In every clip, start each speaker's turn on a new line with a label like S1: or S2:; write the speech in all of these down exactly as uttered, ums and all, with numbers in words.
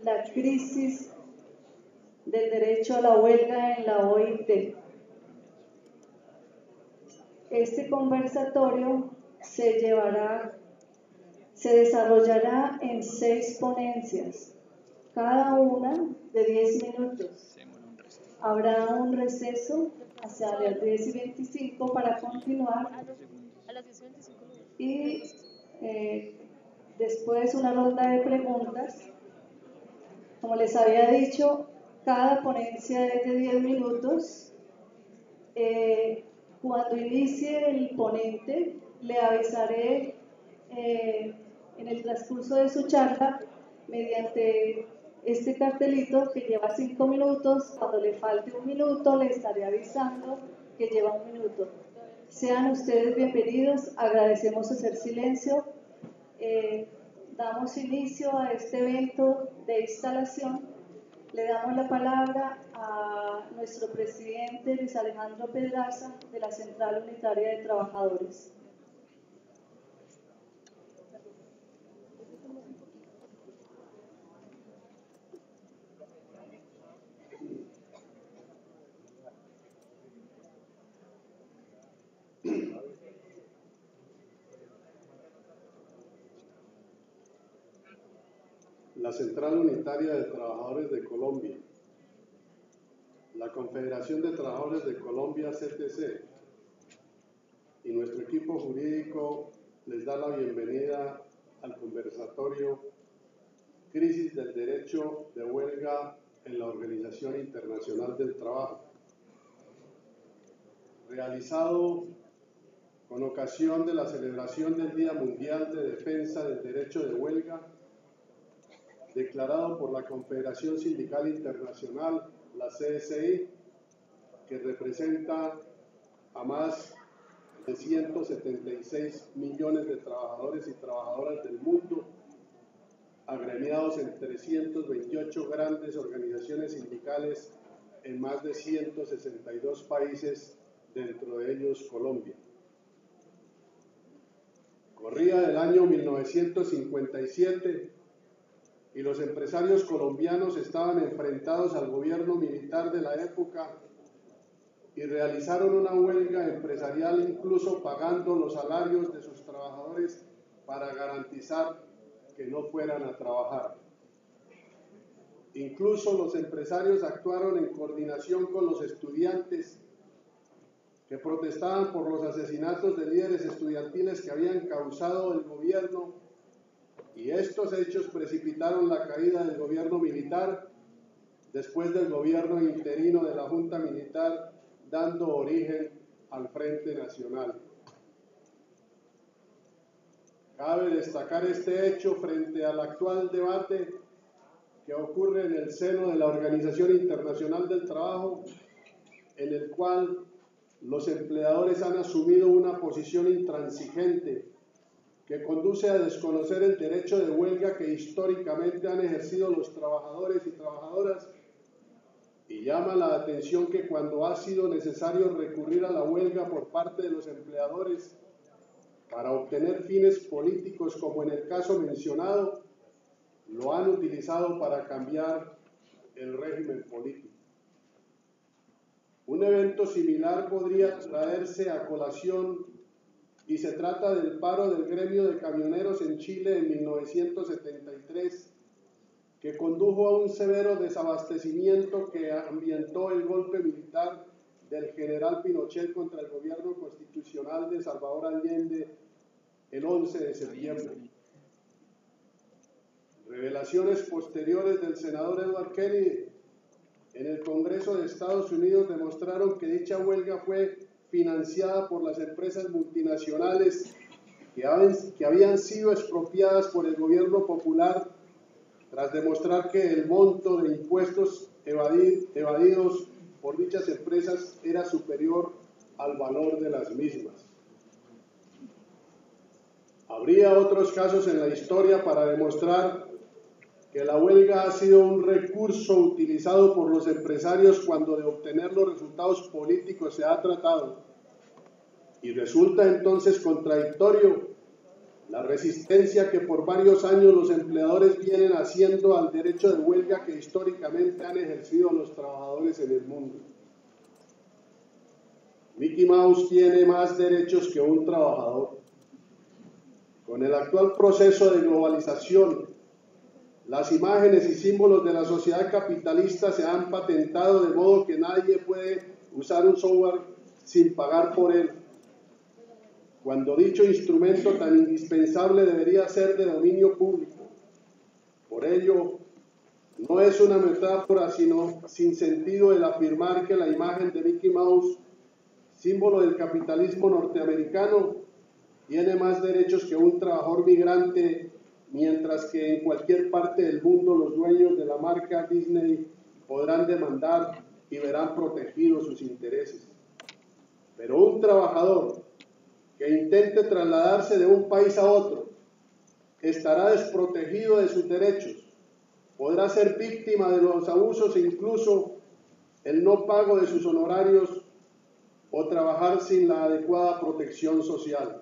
S1: la crisis del derecho a la huelga en la O I T. Este conversatorio se llevará, se desarrollará en seis ponencias, cada una de diez minutos. Habrá un receso hacia las diez y veinticinco para continuar y eh, después una ronda de preguntas. Como les había dicho, cada ponencia es de diez minutos. Eh, cuando inicie el ponente, le avisaré eh, en el transcurso de su charla mediante este cartelito que lleva cinco minutos. Cuando le falte un minuto, le estaré avisando que lleva un minuto. Sean ustedes bienvenidos, agradecemos hacer silencio. Eh, damos inicio a este evento de instalación. Le damos la palabra a nuestro presidente Luis Alejandro Pedraza de la Central Unitaria de Trabajadores.
S2: La Central Unitaria de Trabajadores de Colombia, la Confederación de Trabajadores de Colombia, C T C, y nuestro equipo jurídico les da la bienvenida al conversatorio Crisis del Derecho de Huelga en la Organización Internacional del Trabajo, realizado con ocasión de la celebración del Día Mundial de Defensa del Derecho de Huelga, declarado por la Confederación Sindical Internacional, la C S I, que representa a más de ciento setenta y seis millones de trabajadores y trabajadoras del mundo, agremiados en trescientas veintiocho grandes organizaciones sindicales en más de ciento sesenta y dos países, dentro de ellos Colombia. Corría el año mil novecientos cincuenta y siete y los empresarios colombianos estaban enfrentados al gobierno militar de la época y realizaron una huelga empresarial, incluso pagando los salarios de sus trabajadores para garantizar que no fueran a trabajar. Incluso los empresarios actuaron en coordinación con los estudiantes que protestaban por los asesinatos de líderes estudiantiles que habían causado el gobierno, y estos hechos precipitaron la caída del gobierno militar después del gobierno interino de la Junta Militar, dando origen al Frente Nacional. Cabe destacar este hecho frente al actual debate que ocurre en el seno de la Organización Internacional del Trabajo, en el cual los empleadores han asumido una posición intransigente que conduce a desconocer el derecho de huelga que históricamente han ejercido los trabajadores y trabajadoras, y llama la atención que cuando ha sido necesario recurrir a la huelga por parte de los empleadores para obtener fines políticos, como en el caso mencionado, lo han utilizado para cambiar el régimen político. Un evento similar podría traerse a colación y se trata del paro del gremio de camioneros en Chile en mil novecientos setenta y tres, que condujo a un severo desabastecimiento que ambientó el golpe militar del general Pinochet contra el gobierno constitucional de Salvador Allende el once de septiembre. Revelaciones posteriores del senador Edward Kennedy en el Congreso de Estados Unidos demostraron que dicha huelga fue financiada por las empresas multinacionales que habían, que habían sido expropiadas por el gobierno popular, tras demostrar que el monto de impuestos evadir, evadidos por dichas empresas era superior al valor de las mismas. Habría otros casos en la historia para demostrar que la huelga ha sido un recurso utilizado por los empresarios cuando de obtener los resultados políticos se ha tratado, y resulta entonces contradictorio la resistencia que por varios años los empleadores vienen haciendo al derecho de huelga que históricamente han ejercido los trabajadores en el mundo. Mickey Mouse tiene más derechos que un trabajador. Con el actual proceso de globalización, las imágenes y símbolos de la sociedad capitalista se han patentado de modo que nadie puede usar un software sin pagar por él, cuando dicho instrumento tan indispensable debería ser de dominio público. Por ello, no es una metáfora, sino sin sentido el afirmar que la imagen de Mickey Mouse, símbolo del capitalismo norteamericano, tiene más derechos que un trabajador migrante, mientras que en cualquier parte del mundo los dueños de la marca Disney podrán demandar y verán protegidos sus intereses. Pero un trabajador que intente trasladarse de un país a otro estará desprotegido de sus derechos, podrá ser víctima de los abusos e incluso el no pago de sus honorarios o trabajar sin la adecuada protección social.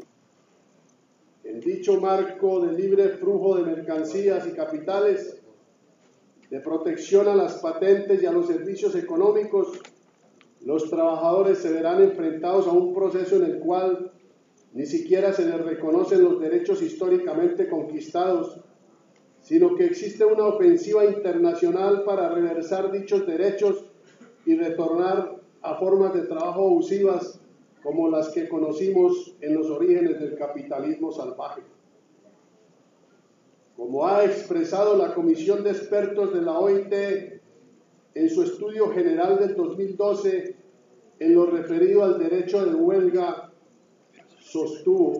S2: En dicho marco de libre flujo de mercancías y capitales, de protección a las patentes y a los servicios económicos, los trabajadores se verán enfrentados a un proceso en el cual ni siquiera se les reconocen los derechos históricamente conquistados, sino que existe una ofensiva internacional para reversar dichos derechos y retornar a formas de trabajo abusivas como las que conocimos en los orígenes del capitalismo salvaje. Como ha expresado la Comisión de Expertos de la O I T en su estudio general del dos mil doce, en lo referido al derecho de huelga, sostuvo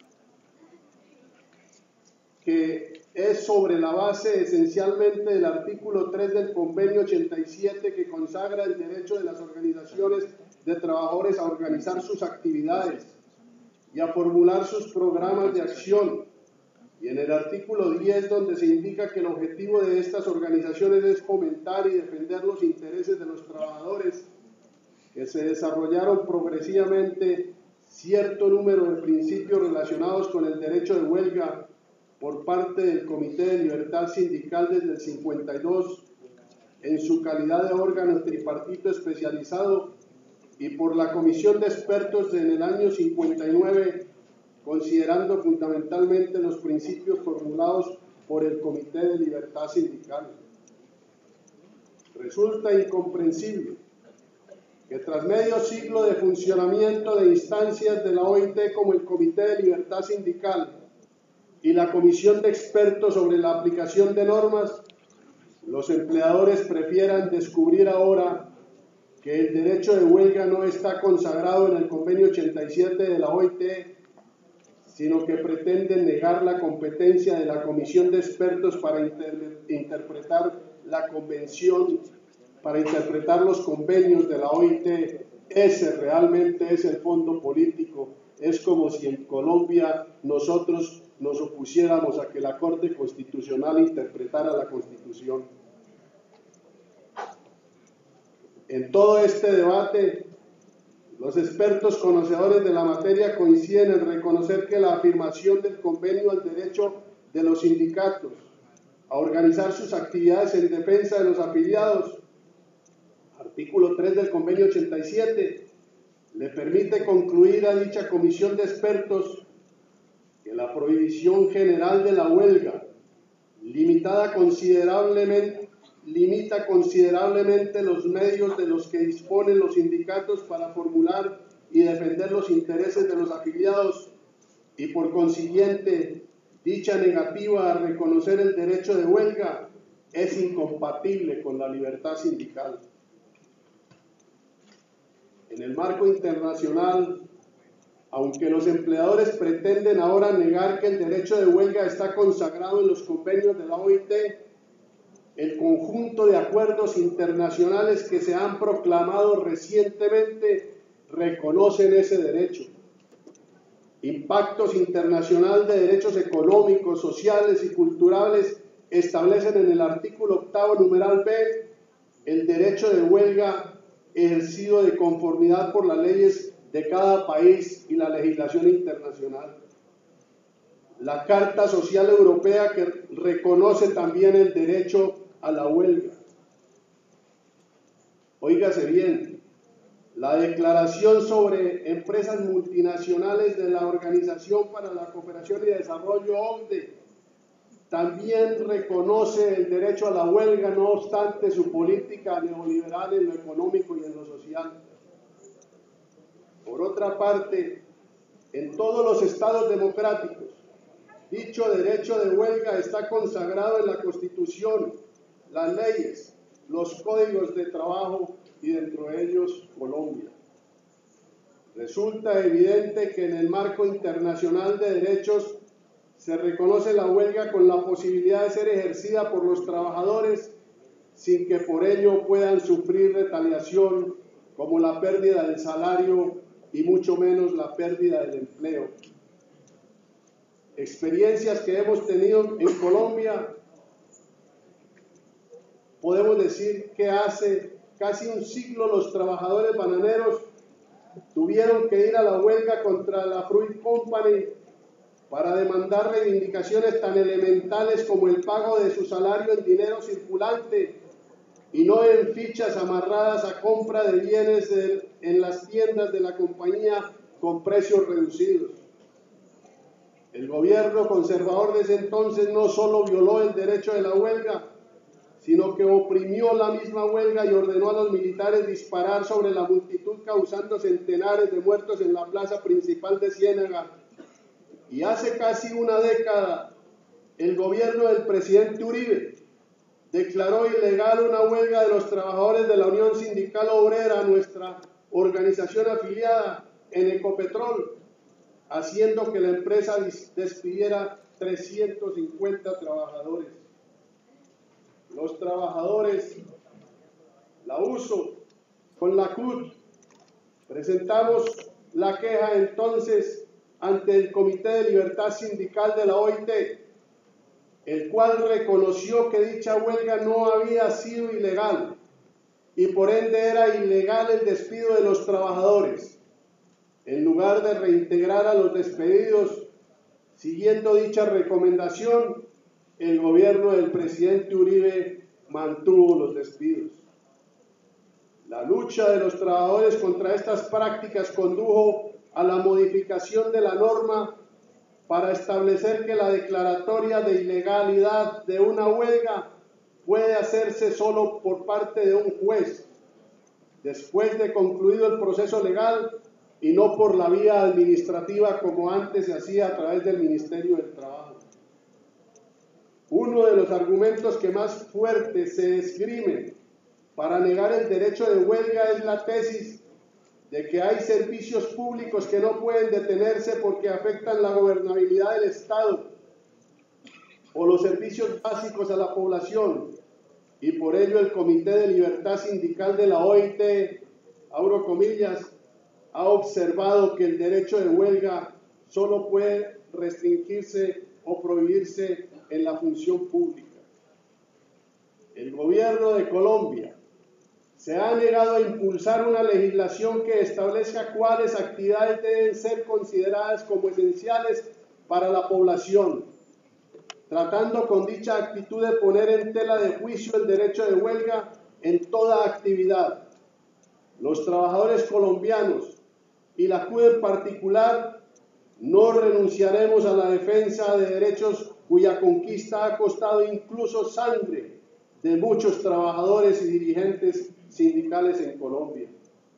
S2: que es sobre la base esencialmente del artículo tres del Convenio ochenta y siete que consagra el derecho de las organizaciones de trabajadores a organizar sus actividades y a formular sus programas de acción, y en el artículo diez donde se indica que el objetivo de estas organizaciones es fomentar y defender los intereses de los trabajadores, que se desarrollaron progresivamente cierto número de principios relacionados con el derecho de huelga por parte del Comité de Libertad Sindical desde el cincuenta y dos, en su calidad de órgano tripartito especializado, y por la Comisión de Expertos en el año cincuenta y nueve, considerando fundamentalmente los principios formulados por el Comité de Libertad Sindical. Resulta incomprensible que tras medio siglo de funcionamiento de instancias de la O I T como el Comité de Libertad Sindical y la Comisión de Expertos sobre la aplicación de normas, los empleadores prefieran descubrir ahora que el derecho de huelga no está consagrado en el Convenio ochenta y siete de la O I T, sino que pretenden negar la competencia de la Comisión de Expertos para inter interpretar la convención, para interpretar los convenios de la O I T. Ese realmente es el fondo político. Es como si en Colombia nosotros nos opusiéramos a que la Corte Constitucional interpretara la Constitución. En todo este debate, los expertos conocedores de la materia coinciden en reconocer que la afirmación del convenio al derecho de los sindicatos a organizar sus actividades en defensa de los afiliados, artículo tres del convenio ochenta y siete, le permite concluir a dicha comisión de expertos que la prohibición general de la huelga, limitada considerablemente, limita considerablemente los medios de los que disponen los sindicatos para formular y defender los intereses de los afiliados, y por consiguiente dicha negativa a reconocer el derecho de huelga es incompatible con la libertad sindical. En el marco internacional, aunque los empleadores pretenden ahora negar que el derecho de huelga está consagrado en los convenios de la O I T, el conjunto de acuerdos internacionales que se han proclamado recientemente reconocen ese derecho. Impactos internacional de derechos económicos, sociales y culturales establecen en el artículo octavo, numeral B, el derecho de huelga ejercido de conformidad por las leyes de cada país y la legislación internacional. la Carta Social Europea, que reconoce también el derecho a la huelga. Óigase bien, la Declaración sobre Empresas Multinacionales de la Organización para la Cooperación y Desarrollo, O C D E, también reconoce el derecho a la huelga, no obstante su política neoliberal en lo económico y en lo social. Por otra parte, en todos los estados democráticos, dicho derecho de huelga está consagrado en la Constitución, las leyes, los códigos de trabajo y dentro de ellos Colombia. Resulta evidente que en el marco internacional de derechos se reconoce la huelga con la posibilidad de ser ejercida por los trabajadores sin que por ello puedan sufrir retaliación como la pérdida del salario y mucho menos la pérdida del empleo. Experiencias que hemos tenido en Colombia, podemos decir que hace casi un siglo los trabajadores bananeros tuvieron que ir a la huelga contra la Fruit Company para demandar reivindicaciones tan elementales como el pago de su salario en dinero circulante y no en fichas amarradas a compra de bienes de, en las tiendas de la compañía con precios reducidos. El gobierno conservador de ese entonces no solo violó el derecho de la huelga, sino que oprimió la misma huelga y ordenó a los militares disparar sobre la multitud, causando centenares de muertos en la plaza principal de Ciénaga. Y hace casi una década, el gobierno del presidente Uribe declaró ilegal una huelga de los trabajadores de la Unión Sindical Obrera, nuestra organización afiliada en Ecopetrol, haciendo que la empresa despidiera trescientos cincuenta trabajadores. Los trabajadores, la U S O, con la C U T, presentamos la queja entonces ante el Comité de Libertad Sindical de la O I T, el cual reconoció que dicha huelga no había sido ilegal y por ende era ilegal el despido de los trabajadores. En lugar de reintegrar a los despedidos, siguiendo dicha recomendación, el gobierno del presidente Uribe mantuvo los despidos. La lucha de los trabajadores contra estas prácticas condujo a la modificación de la norma para establecer que la declaratoria de ilegalidad de una huelga puede hacerse solo por parte de un juez, después de concluido el proceso legal y no por la vía administrativa como antes se hacía a través del Ministerio del Trabajo. Uno de los argumentos que más fuerte se esgrime para negar el derecho de huelga es la tesis de que hay servicios públicos que no pueden detenerse porque afectan la gobernabilidad del Estado o los servicios básicos a la población, y por ello el Comité de Libertad Sindical de la O I T, abro comillas, ha observado que el derecho de huelga solo puede restringirse o prohibirse en la función pública. El gobierno de Colombia se ha negado a impulsar una legislación que establezca cuáles actividades deben ser consideradas como esenciales para la población, tratando con dicha actitud de poner en tela de juicio el derecho de huelga en toda actividad. Los trabajadores colombianos y la C U D en particular no renunciaremos a la defensa de derechos cuya conquista ha costado incluso sangre de muchos trabajadores y dirigentes sindicales en Colombia.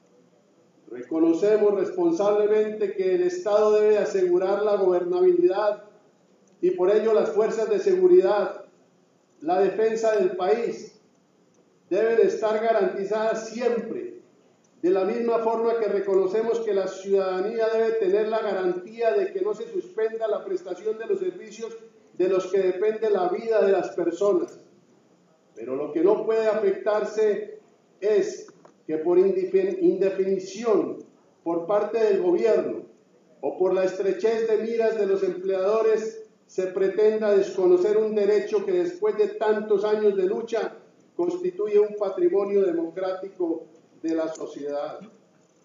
S2: Reconocemos responsablemente que el Estado debe asegurar la gobernabilidad y por ello las fuerzas de seguridad, la defensa del país, deben estar garantizadas siempre, de la misma forma que reconocemos que la ciudadanía debe tener la garantía de que no se suspenda la prestación de los servicios de los que depende la vida de las personas. Pero lo que no puede afectarse es que por indefinición por parte del gobierno o por la estrechez de miras de los empleadores se pretenda desconocer un derecho que después de tantos años de lucha constituye un patrimonio democrático de la sociedad.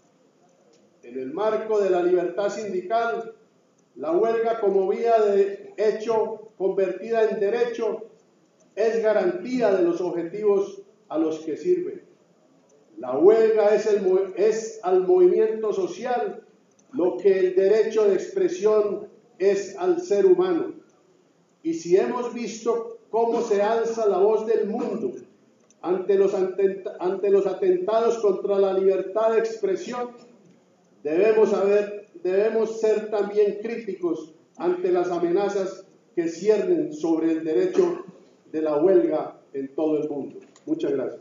S2: En el marco de la libertad sindical, la huelga como vía de hecho convertida en derecho, es garantía de los objetivos a los que sirve. La huelga es, el, es al movimiento social lo que el derecho de expresión es al ser humano. Y si hemos visto cómo se alza la voz del mundo ante los, ante los atentados contra la libertad de expresión, debemos, haber, debemos ser también críticos ante las amenazas que ciernen sobre el derecho de la huelga en todo el mundo. Muchas gracias.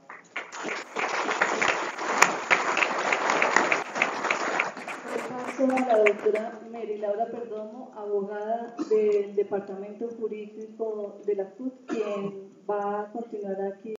S1: Paso a la doctora Mary Laura Perdomo, abogada del Departamento Jurídico de la C U T, quien va a continuar aquí.